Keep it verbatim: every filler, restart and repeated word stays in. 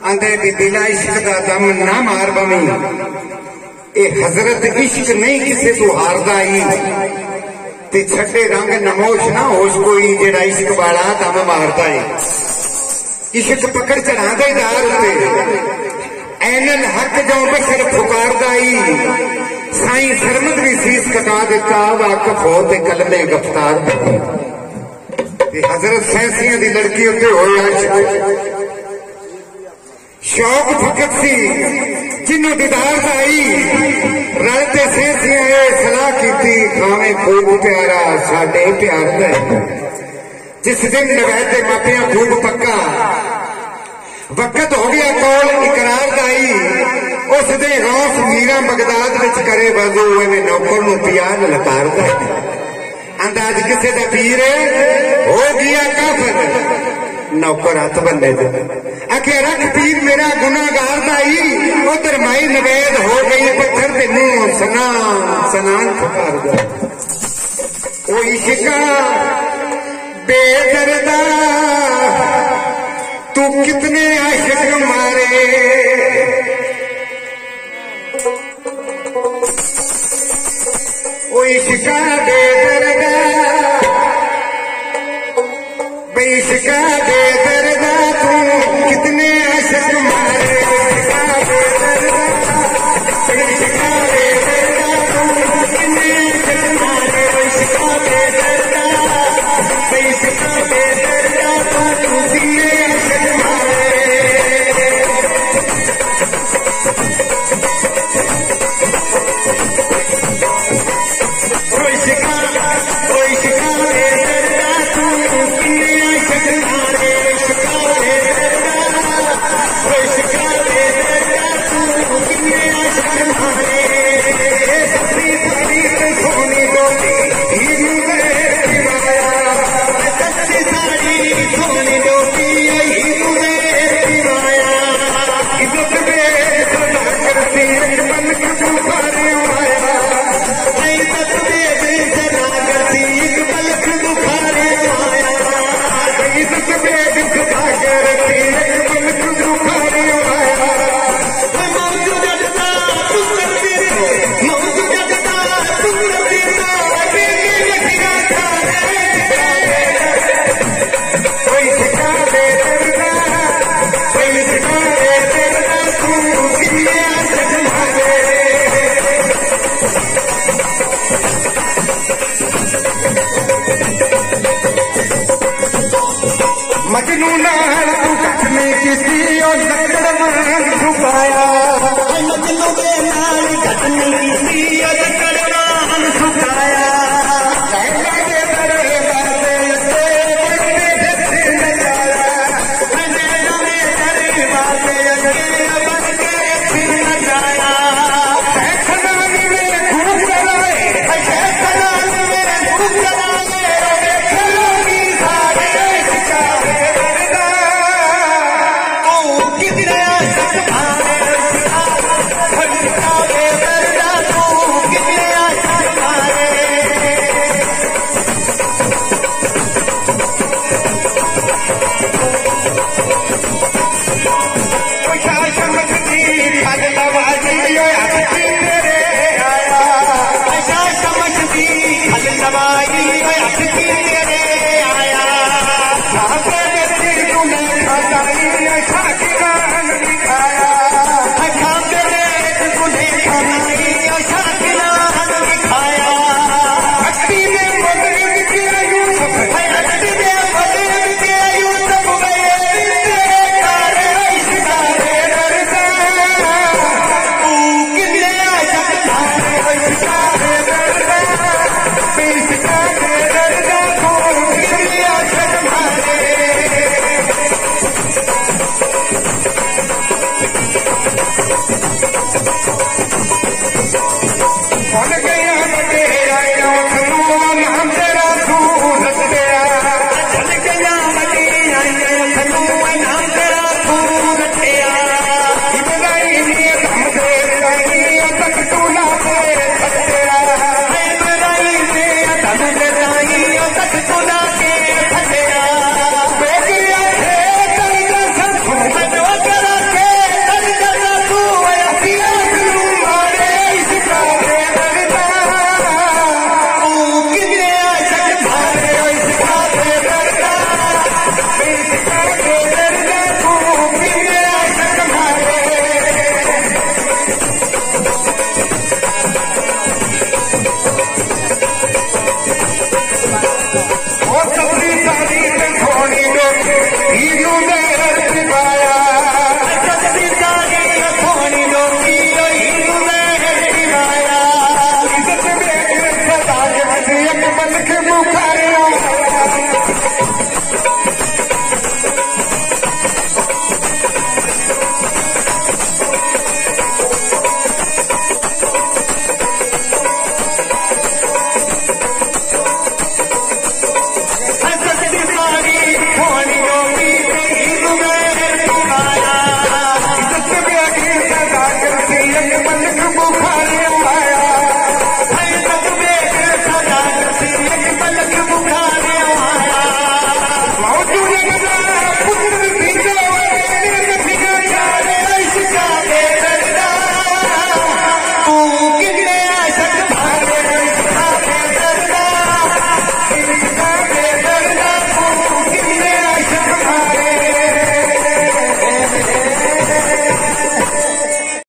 आंदे भी बिना इश्क दा दम ना मार बमी, ए हजरत इश्क नहीं किसे तू हारदा ही, ते छठे रंग नमोश ना होश कोई जेड़ा इश्क वाला दम मारदा है। इश्क पकड़ चढ़ादा ही दार उत्ते, ऐनल हक जो बशर फुकारदा ही, साईं सरमद भी सीस कटा दिता, वाकफ हो ते कलमे गिरफ्तार बनी। हजरत सैंसियां दी लड़की उत्ते होया शौक फकत सी जिन्हों दीदार दाई, रलते सैंसियां ये सलाह की खावे खूब प्यारा साडे प्यार दा। जिस दिन नवैते मापिया खूब पक्का, वक्त हो गया कौल इकरार दाई, उस दे गौस मीरा बगदाद विच करे वजू, एवें नौकर नूं पिया ललकार दा। अंदाज किसे दा पीर हो गया काफर, नौकर हथ बंदे दे आखे रख पीर मेरा गुनाहगार दाई, उधर माई नवेद हो गई पत्थर दे मुंह सनान सनान पुकार दा। ओ इश्का बेदर्दा तू कितने आशिक मारे, ओ इश्का बेदर्दा इश्का बेदर्दा तू कितने आशिक मारे, इश्का बेदर्दा इश्का बेदर्दा तू कितने आशिक मारे, इश्का बेदर्दा इश्का बेदर्दा तू कितने आशिक मारे। ओ इश्का ओ इश्का बेदर्दा तू कितने मजनू नाल तू कट नहीं किसी और लकड़ मांग झुकाया, मजनू के नाल कट नहीं किसी